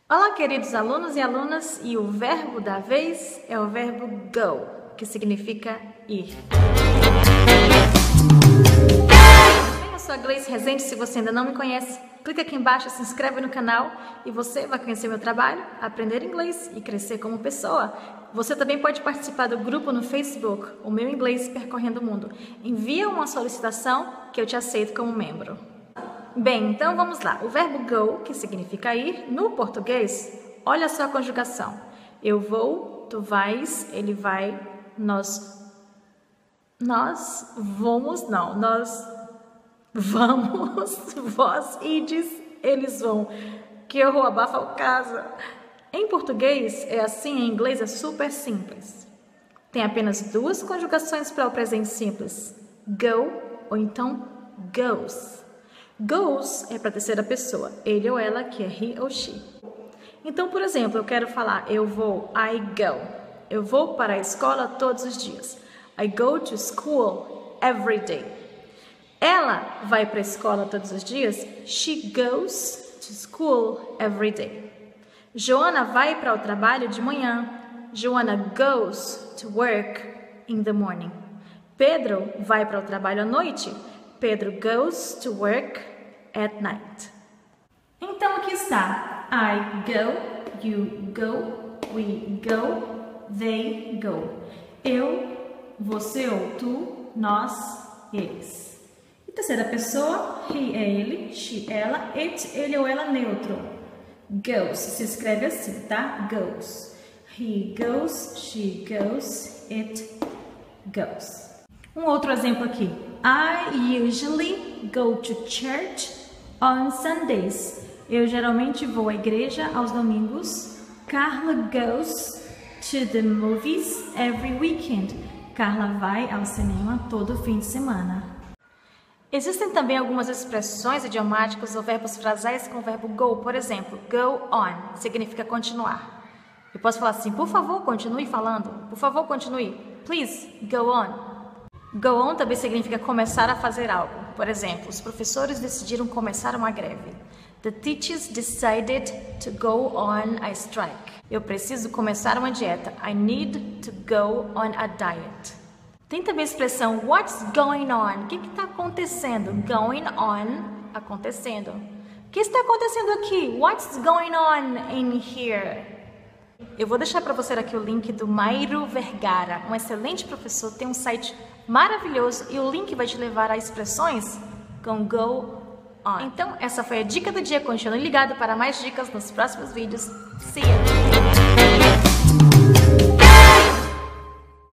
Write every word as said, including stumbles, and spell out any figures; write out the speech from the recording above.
Olá, queridos alunos e alunas, e o verbo da vez é o verbo go, que significa ir. Eu sou a Gleice Rezende. Se você ainda não me conhece, clica aqui embaixo, se inscreve no canal e você vai conhecer meu trabalho, aprender inglês e crescer como pessoa. Você também pode participar do grupo no Facebook, o Meu Inglês Percorrendo o Mundo. Envia uma solicitação que eu te aceito como membro. Bem, então vamos lá. O verbo go, que significa ir, no português, olha só a conjugação. Eu vou, tu vais, ele vai, nós, nós vamos, não, nós vamos, vós ides, eles vão. Que horror, abafa o casa. Em português é assim, em inglês é super simples. Tem apenas duas conjugações para o presente simples. Go ou então goes. Goes é para a terceira pessoa, ele ou ela, que é he ou she. Então, por exemplo, eu quero falar eu vou, I go. Eu vou para a escola todos os dias. I go to school every day. Ela vai para a escola todos os dias. She goes to school every day. Joana vai para o trabalho de manhã. Joana goes to work in the morning. Pedro vai para o trabalho à noite. Pedro goes to work at night. Então aqui está. I go, you go, we go, they go. Eu, você ou tu, nós, eles. E terceira pessoa, he é ele, she ela, it, ele ou ela neutro. Goes, se escreve assim, tá? Goes. He goes, she goes, it goes. Um outro exemplo aqui. I usually go to church on Sundays. Eu geralmente vou à igreja aos domingos. Carla goes to the movies every weekend. Carla vai ao cinema todo fim de semana. Existem também algumas expressões idiomáticas ou verbos frasais com o verbo go. Por exemplo, go on significa continuar. Eu posso falar assim, por favor, continue falando. Por favor, continue. Please, go on. Go on também significa começar a fazer algo. Por exemplo, os professores decidiram começar uma greve. The teachers decided to go on a strike. Eu preciso começar uma dieta. I need to go on a diet. Tem também a expressão what's going on? O que está acontecendo? Going on, acontecendo. O que está acontecendo aqui? What's going on in here? Eu vou deixar para você aqui o link do Mairo Vergara, um excelente professor, tem um site maravilhoso e o link vai te levar a expressões com go on. Então, essa foi a dica do dia. Continue ligado para mais dicas nos próximos vídeos. See you!